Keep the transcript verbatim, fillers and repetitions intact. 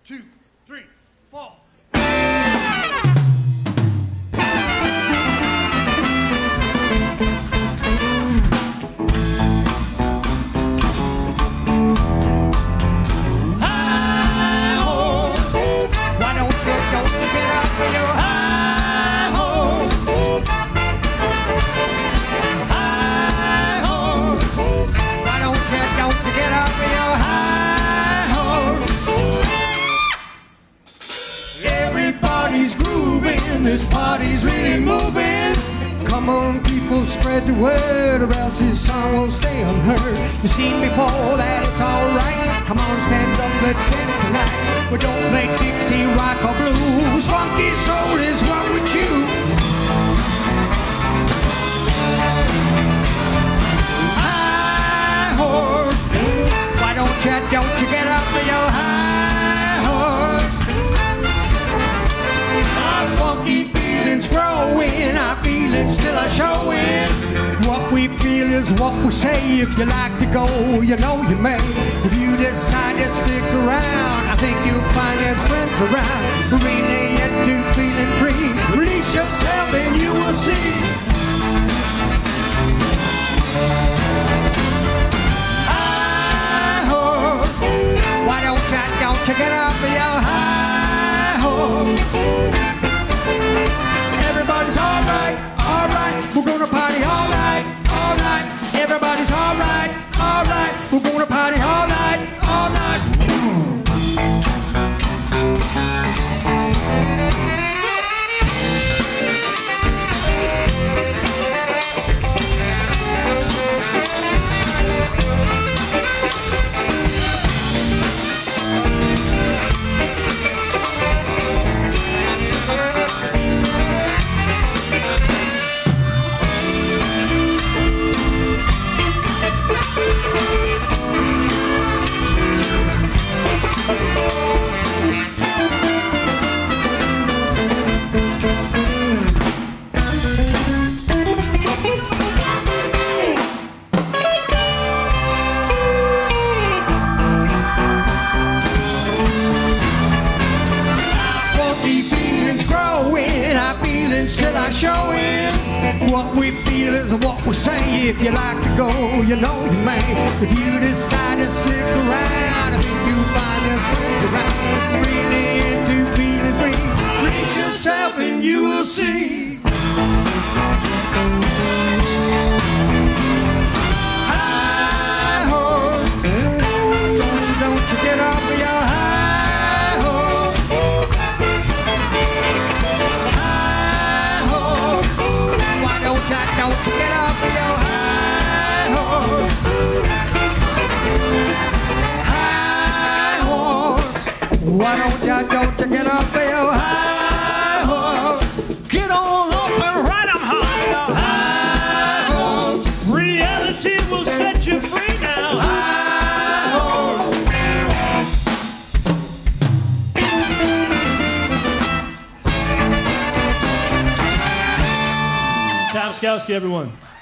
two, three, four. Everybody's grooving, this party's really moving. Come on, people, spread the word, or else this song will stay unheard. You've seen before that it's alright. Come on, stand up, let's dance tonight. But don't play Dixie, rock, or blues. Funky soul is what we choose. High horse, why don't you, don't you get up for your high horse? Our funky feelings growing, our feelings still are showing. What we feel is what we say. If you like to go, you know you may. If you decide to stick around, I think you'll find there's friends around who really yet to feeling free. Release yourself and you will see. High horse, why don't you, don't you get off of your high horse? Everybody's alright, alright, we're gonna party all night, all night. Everybody's alright, alright, we're gonna party all night, all night. Still are showing. What we feel is what we say. If you like to go, you know you may. If you decide to stick around, I think you'll find there's friends around really into feeling free. Release yourself and you will see. High horse, don't you, don't you get off of your high horse. Don't you get off of your high horse. High horse, why don't you, don't you get off of your high horse? Get on up and ride 'em high now. High horse, Reality will set you free now. high horse. Tom Skowski, everyone.